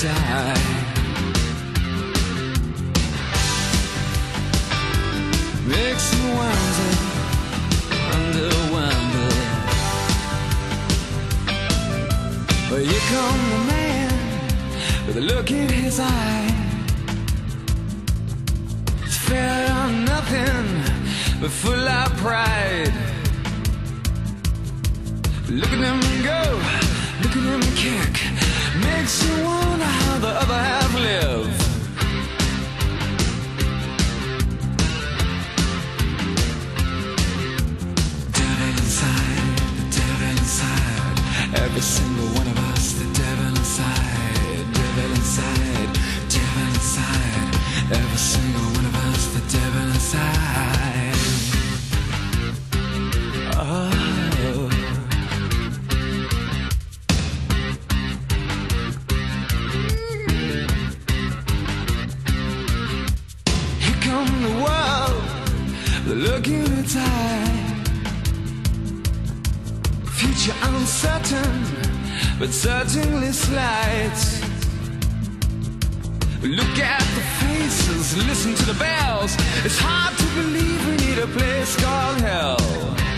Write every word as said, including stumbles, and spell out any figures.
die. Makes me wonder, wonder, wonder. Well, here come the man with a look in his eye. It's fair on nothing, but full of pride. Look at him go, look at him kick. Makes you wonder how the other half live. Devil inside, the devil inside. Every single one of us, the devil inside. Devil inside, devil inside. Every single one of us, the devil inside. Oh. The world, the look in its eye. Future uncertain, but certainly slight. Look at the faces, listen to the bells. It's hard to believe we need a place called hell.